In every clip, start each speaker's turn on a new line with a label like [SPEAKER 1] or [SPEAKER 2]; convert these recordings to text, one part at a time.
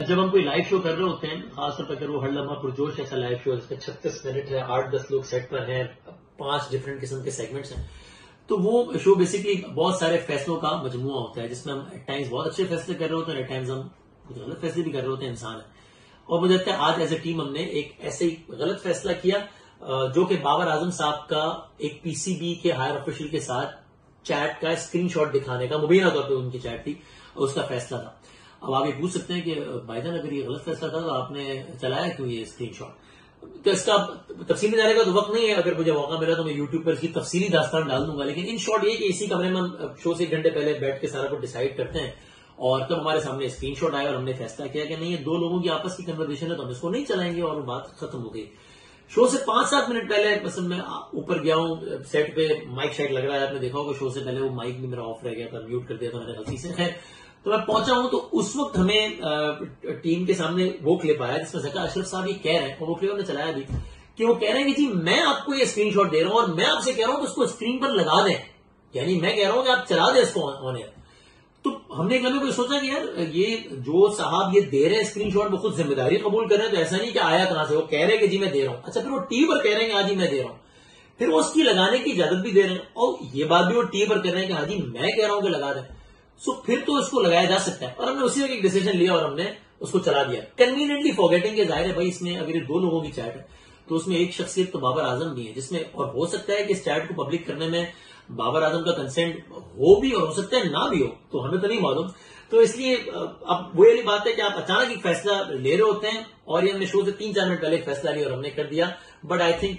[SPEAKER 1] جب ہم کوئی لائیو شو کر رہے ہوتے ہیں، خاص طور پر اگر وہ ہر لمحہ پرجوش ایسا لائیو شو ہے جس میں 36 منٹ ہے، 8-10 لوگ سیٹ پر ہیں، 5 ڈفرنٹ قسم کے سیگمنٹس ہیں، تو وہ شو بیسکلی بہت سارے فیصلوں کا مجموعہ ہوتا ہے جس میں ہم ایٹ ٹائمز بہت اچھے فیصلے کر رہے ہوتے ہیں، ایٹ ٹائمز ہم کچھ غلط فیصلے بھی کر رہے ہوتے ہیں، انسان ہے. اور مجھے لگتا ہے آج ایز اے ٹیم ہم نے ایک ایسے ہی غلط فیصلہ کیا جو کہ بابر اعظم صاحب کا ایک پی سی بی کے ہائر آفیشل کے ساتھ چیٹ کا اسکرین شاٹ دکھانے کا، مبینہ طور پہ ان کی چیٹ تھی، اس کا فیصلہ تھا. اب آپ یہ پوچھ سکتے ہیں کہ بھائی جان اگر یہ غلط فیصلہ تھا تو آپ نے چلایا کیوں یہ اسکرین شاٹ؟ تو اس کا تفصیل میں جانے کا تو وقت نہیں ہے، اگر مجھے موقع ملا تو میں یوٹیوب پر اس کی تفصیلی داستان ڈال دوں گا، لیکن ان شارٹ یہ کہ اسی کمرے میں ہم شو سے 1 گھنٹے پہلے بیٹھ کے سارا کچھ ڈیسائیڈ کرتے ہیں، اور تب ہمارے سامنے اسکرین شاٹ آیا اور ہم نے فیصلہ کیا کہ نہیں یہ 2 لوگوں کی آپس کی کنورسیشن ہے تو ہم اس کو نہیں چلائیں گے، اور وہ بات ختم ہو گئی. شو سے 5-7 منٹ پہلے مثلا میں اوپر گیا ہوں سیٹ پہ، مائک شائک لگ رہا ہے، آپ نے دیکھا ہوگا شو سے پہلے وہ مائک بھی میرا آف رہ گیا تھا، میوٹ کر دیا تھا میں نے غلطی سے. خیر تو میں پہنچا ہوں تو اس وقت ہمیں ٹیم کے سامنے وہ کلپ آیا جس میں زکا اشرف صاحب یہ کہہ رہے ہیں، اور وہ کلپ ہم نے چلایا بھی، کہ وہ کہہ رہے ہیں کہ جی میں آپ کو یہ اسکرین شاٹ دے رہا ہوں اور میں آپ سے کہہ رہا ہوں کہ اس کو اسکرین پر لگا دیں، یعنی میں کہہ رہا ہوں کہ آپ چلا دیں اس کو آن ایئر. تو ہم نے ایک لمحے کوئی سوچا کہ یار یہ جو صاحب یہ دے رہے ہیں اسکرین شاٹ وہ خود ذمہ داری قبول کر رہے ہیں، تو ایسا نہیں کہ آیا کہاں سے، وہ کہہ رہے ہیں کہ جی میں دے رہا ہوں. اچھا پھر وہ ٹی پر کہہ رہے ہیں کہ ہاں جی میں دے رہا ہوں، پھر وہ اس کی لگانے کی اجازت بھی دے رہے ہیں، اور یہ بات بھی وہ ٹی پر کہہ رہے ہیں کہ ہاں جی میں کہہ رہا ہوں کہ لگا دیں. سو پھر تو اس کو لگایا جا سکتا ہے، اور ہم نے اسی وقت ایک ڈیسیجن لیا اور ہم نے اس کو چلا دیا کنوینئنٹلی فارگیٹنگ کہ ظاہر ہے بھائی اس میں اگر یہ 2 لوگوں کی چیٹ ہے تو اس میں ایک شخصیت تو بابر اعظم بھی ہے، جس میں اور ہو سکتا ہے کہ اس چیٹ کو پبلک کرنے میں بابر اعظم کا کنسینٹ ہو بھی اور ہو سکتا ہے نہ بھی ہو، تو ہمیں تو نہیں معلوم. تو اس لیے اب وہ والی بات ہے کہ آپ اچانک ایک فیصلہ لے رہے ہوتے ہیں، اور یہ ہم نے شو سے 3-4 منٹ پہلے فیصلہ لیا اور ہم نے کر دیا. بٹ آئی تھنک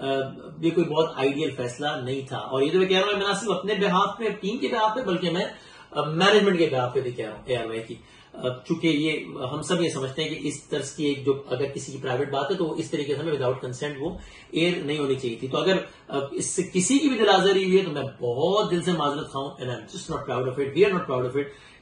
[SPEAKER 1] یہ کوئی بہت آئیڈیل فیصلہ نہیں تھا، اور یہ تو میں کہہ رہا ہوں میں نہ صرف اپنے بہاف پہ، ٹیم کے بہاف پہ، بلکہ میں مینجمنٹ کے بہاف پہ بھی کہہ رہا ہوں اے آر وائی کی، چونکہ یہ ہم سب یہ سمجھتے ہیں کہ اس طرح کی ایک جو اگر کسی کی پرائیویٹ بات ہے تو اس طریقے سے ہمیں وداؤٹ کنسینٹ وہ ایئر نہیں ہونی چاہیے تھی. تو اگر اس سے کسی کی بھی دل آزاری ہوئی ہے تو میں بہت دل سے معذرت خواہوں، and I am just not proud of it, we are not proud of it